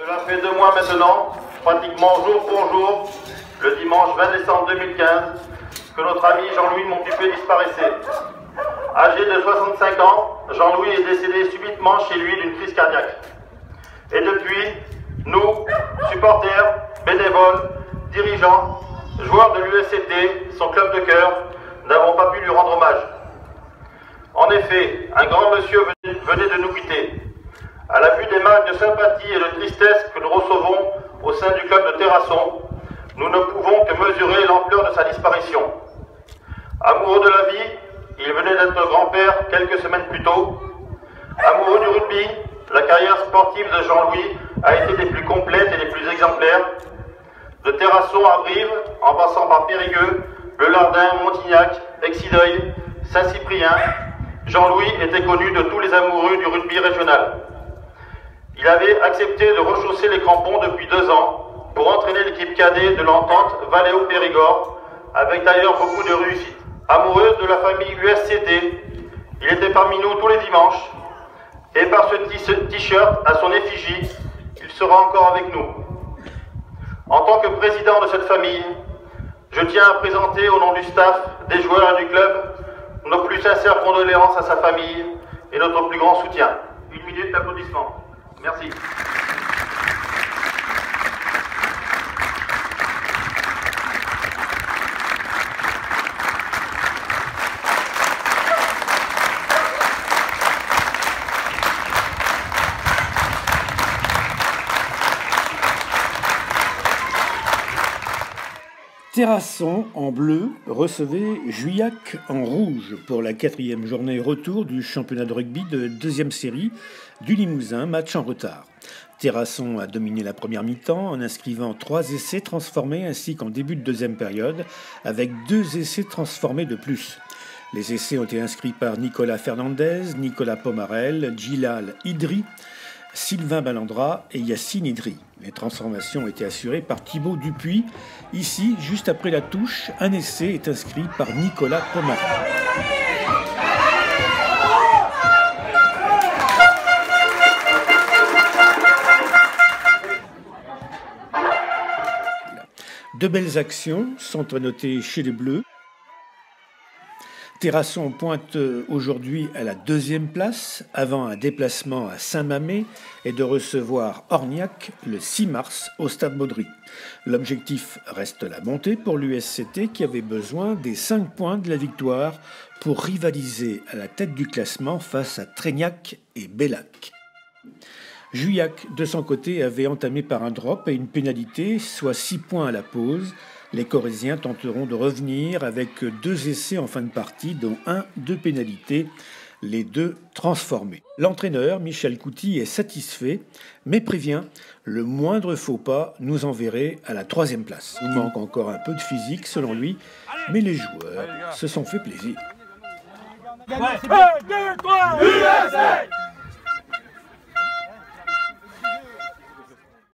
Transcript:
Cela fait 2 mois maintenant, pratiquement jour pour jour, le dimanche 20 décembre 2015, que notre ami Jean-Louis Montupet disparaissait. Âgé de 65 ans, Jean-Louis est décédé subitement chez lui d'une crise cardiaque. Et depuis, nous, supporters, bénévoles, dirigeants, joueurs de l'USCT, son club de cœur, n'avons pas pu lui rendre hommage. En effet, un grand monsieur venait de nous quitter. À la vue des marques de sympathie et de tristesse que nous recevons au sein du club de Terrasson, nous ne pouvons que mesurer l'ampleur de sa disparition. Amoureux de la vie, il venait d'être grand-père quelques semaines plus tôt. Amoureux du rugby, la carrière sportive de Jean-Louis a été des plus complètes et des plus exemplaires. De Terrasson à Brive, en passant par Périgueux, Le Lardin, Montignac, Exideuil, Saint-Cyprien, Jean-Louis était connu de tous les amoureux du rugby régional. Il avait accepté de rechausser les crampons depuis 2 ans pour entraîner l'équipe cadet de l'entente Valéo-Périgord, avec d'ailleurs beaucoup de réussite. Amoureux de la famille USCT, il était parmi nous tous les dimanches, et par ce t-shirt à son effigie, il sera encore avec nous. En tant que président de cette famille, je tiens à présenter au nom du staff, des joueurs et du club, nos plus sincères condoléances à sa famille et notre plus grand soutien. 1 minute d'applaudissement. Merci. Terrasson en bleu recevait Juillac en rouge pour la 4e journée retour du championnat de rugby de 2e série du Limousin, match en retard. Terrasson a dominé la première mi-temps en inscrivant 3 essais transformés ainsi qu'en début de 2e période avec 2 essais transformés de plus. Les essais ont été inscrits par Nicolas Fernandez, Nicolas Pomarel, Djilal Idri, Sylvain Balandra et Yacine Idri. Les transformations ont été assurées par Thibaut Dupuis. Ici, juste après la touche, un essai est inscrit par Nicolas Pomarel. De belles actions sont à noter chez les Bleus. Terrasson pointe aujourd'hui à la 2e place, avant un déplacement à Saint-Mamé et de recevoir Orniac le 6 mars au Stade Baudry. L'objectif reste la montée pour l'USCT qui avait besoin des 5 points de la victoire pour rivaliser à la tête du classement face à Trégnac et Bellac. Juillac, de son côté, avait entamé par un drop et une pénalité, soit 6 points à la pause. Les Corésiens tenteront de revenir avec 2 essais en fin de partie, dont un de pénalité, les 2 transformés. L'entraîneur, Michel Couty, est satisfait, mais prévient le moindre faux pas nous enverrait à la 3e place. Il manque encore un peu de physique, selon lui, mais les joueurs se sont fait plaisir. 1, 2, 3, USA!